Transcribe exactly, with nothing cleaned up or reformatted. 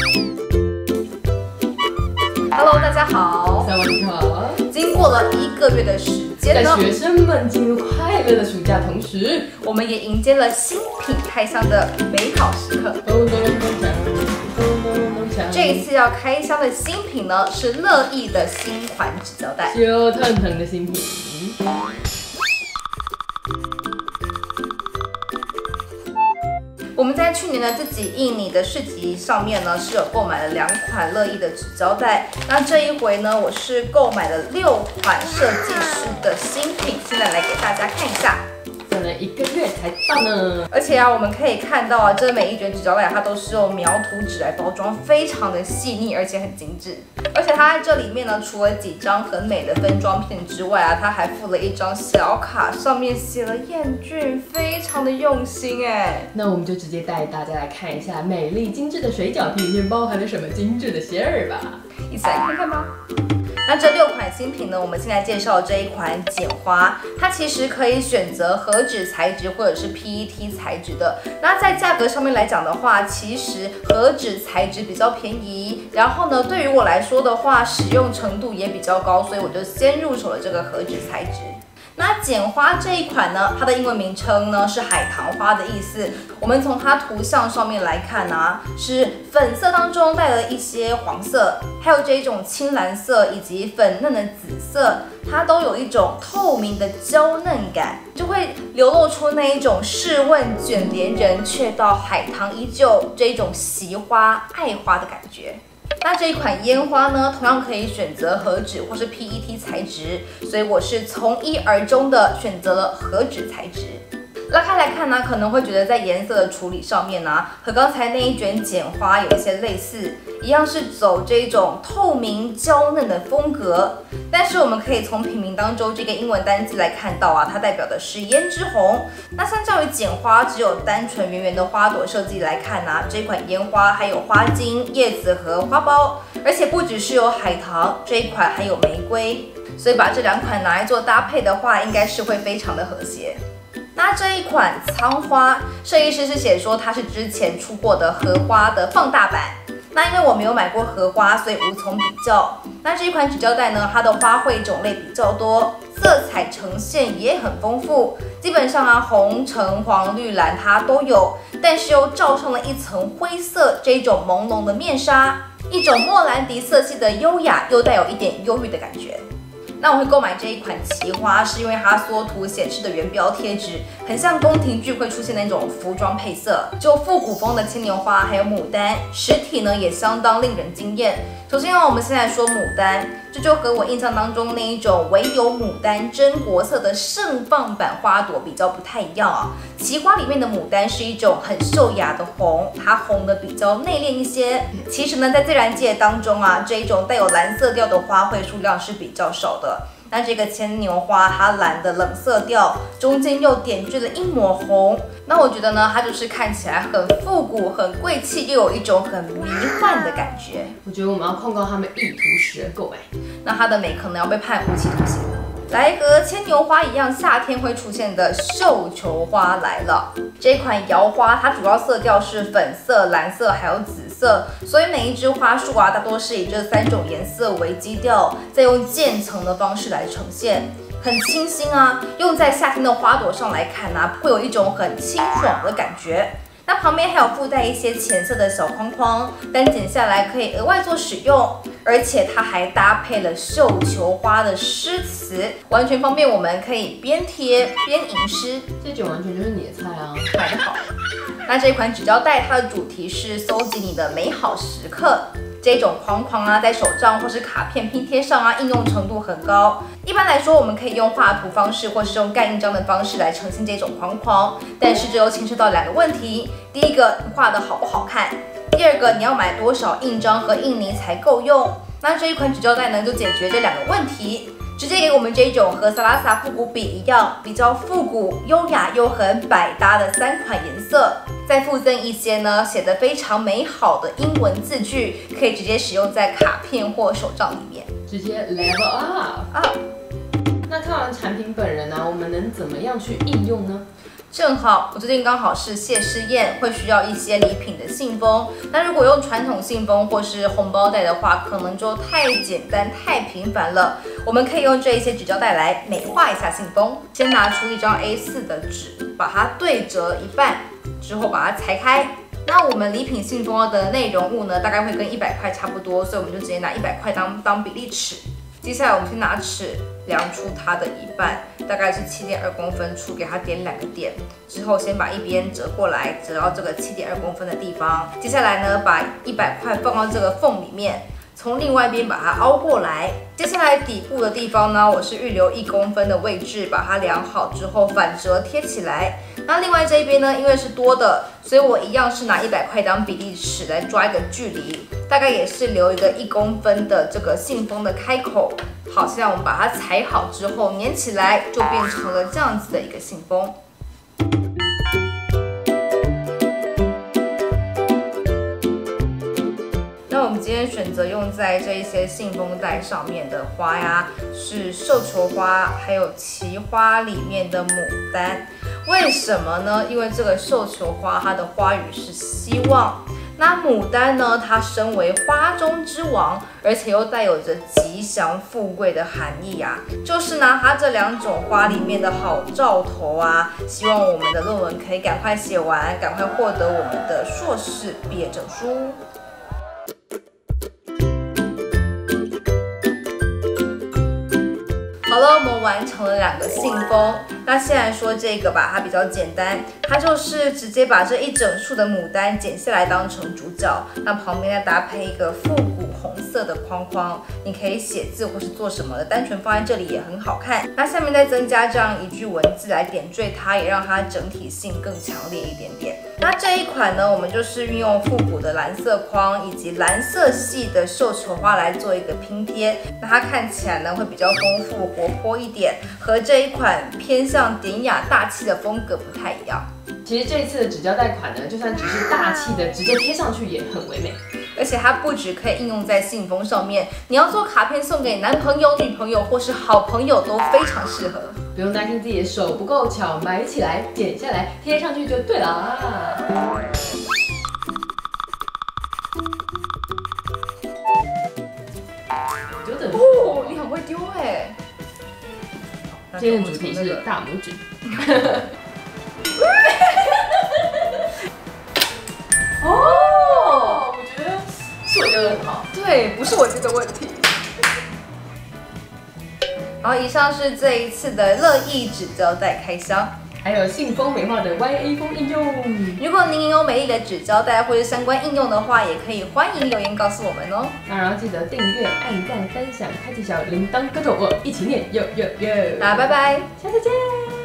Hello， 大家好。 萨瓦迪卡。 经过了一个月的时间呢， 在学生们进入快乐的暑假同时， 我们也迎接了新品开箱的美好时刻。 咚咚咚锵，咚咚咚锵。 这一次要开箱的新品呢，是乐意的新款纸胶带， 热腾腾的新品。 我们在去年的自己印你的市集上面呢，是有购买了两款乐意的纸胶带。那这一回呢，我是购买了六款设计师的新品，现在来给大家看一下。 等了一个月才到呢。 而且啊，我们可以看到啊，这每一卷纸胶带它都是用描图纸来包装，非常的细腻，而且很精致。而且它在这里面呢，除了几张很美的分装片之外啊，它还附了一张小卡，上面写了燕郡，非常的用心哎。 那我们就直接带大家来看一下美丽精致的水饺皮里面包含了什么精致的馅儿吧。 一起来看看吧。那这六款新品呢，我们现在介绍这一款剪花，它其实可以选择和纸材质或者是 P E T 材质的。那在价格上面来讲的话，其实和纸材质比较便宜，然后呢，对于我来说的话，使用程度也比较高，所以我就先入手了这个和纸材质。那剪花这一款呢，它的英文名称呢是海棠花的意思。我们从它图像上面来看啊，是粉色当中带了一些黄色，还有这一种青蓝色以及粉嫩的紫色，它都有一种透明的娇嫩感，就会流露出那一种试问卷帘人，却道海棠依旧这一种惜花爱花的感觉。那这一款烟花呢，同样可以选择和纸或是 P E T 材质，所以我是从一而终的选择了和纸材质。拉开来看呢，可能会觉得在颜色的处理上面呢，和刚才那一卷剪花有一些类似，一样是走这种透明娇嫩的风格。但是我们可以从品名当中这个英文单字来看到啊，它代表的是胭脂红。那相较于剪花只有单纯圆圆的花朵设计来看呢，这款烟花还有花茎、叶子和花苞，而且不只是有海棠，这一款还有玫瑰，所以把这两款拿来做搭配的话，应该是会非常的和谐。那这一款苍花，设计师是写说它是之前出过的荷花的放大版。那因为我没有买过荷花，所以无从比较。那这一款纸胶带呢，它的花卉种类比较多，色彩呈现也很丰富。基本上啊，红、橙、黄、绿、蓝它都有，但是又罩上了一层灰色这一种朦胧的面纱，一种莫兰迪色系的优雅，又带有一点忧郁的感觉。那我会购买这一款奇花，是因为它缩图显示的原标贴纸很像宫廷剧会出现的那种服装配色，就复古风的牵牛花还有牡丹，实体呢也相当令人惊艳。首先呢，我们先来说牡丹，这就和我印象当中那一种唯有牡丹真国色的盛放版花朵比较不太一样啊。奇花里面的牡丹是一种很秀雅的红，它红的比较内敛一些。其实呢，在自然界当中啊，这一种带有蓝色调的花卉数量是比较少的。那这个牵牛花，它蓝的冷色调，中间又点缀了一抹红。那我觉得呢，它就是看起来很复古、很贵气，又有一种很迷幻的感觉。 我觉得我们要控告他们意图使人购买。 那它的美可能要被判无期徒刑。来和牵牛花一样，夏天会出现的绣球花来了。这款摇花，它主要色调是粉色、蓝色还有紫色，所以每一枝花束啊，大多是以这三种颜色为基调，再用渐层的方式来呈现，很清新啊。用在夏天的花朵上来看啊，会有一种很清爽的感觉。那旁边还有附带一些浅色的小框框，单剪下来可以额外做使用，而且它还搭配了绣球花的诗词，完全方便我们可以边贴边吟诗。 这卷完全就是你的菜啊， 买得好。那这款纸胶带它的主题是搜集你的美好时刻。这种框框啊，在手账或是卡片拼贴上啊，应用程度很高。一般来说，我们可以用画图方式或是用盖印章的方式来呈现这种框框，但是这又牵涉到两个问题：第一个，你画的好不好看；第二个，你要买多少印章和印泥才够用。那这一款纸胶带呢，就解决这两个问题。直接给我们这种和萨拉萨复古笔一样，比较复古、优雅又很百搭的三款颜色，再附赠一些呢写得非常美好的英文字句，可以直接使用在卡片或手账里面， 直接 level up 啊。 那看完产品本人呢、啊，我们能怎么样去应用呢？ 正好我最近刚好是谢师宴，会需要一些礼品的信封。那如果用传统信封或是红包袋的话，可能就太简单太平凡了。我们可以用这一些纸胶带来美化一下信封。先拿出一张 A 四 的纸，把它对折一半，之后把它裁开。那我们礼品信封的内容物呢，大概会跟一百块差不多，所以我们就直接拿一百块当当比例尺。接下来我们先拿尺量出它的一半，大概是七点二公分处，给它点两个点，之后先把一边折过来，折到这个七点二公分的地方。接下来呢，把一百块放到这个缝里面，从另外一边把它凹过来。接下来底部的地方呢，我是预留一公分的位置，把它量好之后反折贴起来。那另外这一边呢，因为是多的，所以我一样是拿一百块当比例尺来抓一个距离，大概也是留一个一公分的这个信封的开口。好，现在我们把它裁好之后粘起来，就变成了这样子的一个信封。那我们今天选择用在这一些信封袋上面的花呀，是绣球花，还有奇花里面的牡丹。为什么呢？因为这个绣球花它的花语是希望，那牡丹呢，它身为花中之王，而且又带有着吉祥富贵的含义啊，就是拿它这两种花里面的好兆头啊，希望我们的论文可以赶快写完，赶快获得我们的硕士毕业证书。好了，我们完成了两个信封。那先来说这个吧，它比较简单，它就是直接把这一整束的牡丹剪下来当成主角，那旁边再搭配一个复古红色的框框，你可以写字或是做什么的，单纯放在这里也很好看。那下面再增加这样一句文字来点缀它，也让它整体性更强烈一点点。那这一款呢，我们就是运用复古的蓝色框以及蓝色系的绣球花来做一个拼贴，那它看起来呢会比较丰富活泼一点，和这一款偏向典雅大气的风格不太一样。 其实这一次的纸胶带款呢，就算只是大气的直接贴上去也很唯美， 而且它不只可以应用在信封上面，你要做卡片送给男朋友、女朋友或是好朋友都非常适合。 不用担心自己的手不够巧，买起来剪下来贴上去就对了。 哦，你很会丢哎！ 今天的主题是大拇指。哦，我觉得是我丢的很好。 对，不是我这个问题。然后以上是这一次的乐意纸胶带开箱， 还有信封美化的 Y A 风应用。 如果您有美丽的纸胶带或者相关应用的话，也可以欢迎留言告诉我们哦。 那然后记得订阅、按赞、分享、开启小铃铛，跟着我一起念哟哟哟！ 大家拜拜， 下次见。